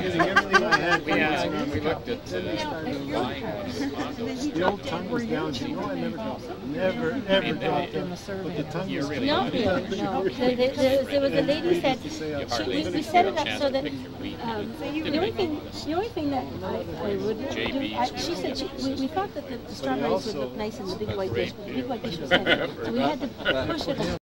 getting everything I had. We looked at buying one of the condos. The old tongue was down. You know, I never dropped them. Never, ever dropped them. But the tongue was really No, no. There was a lady said we set it up so that the only thing that I would do. She said we thought that the strawberries would look nice in the big white dish, but the big white dish was heavy, so we had to push it.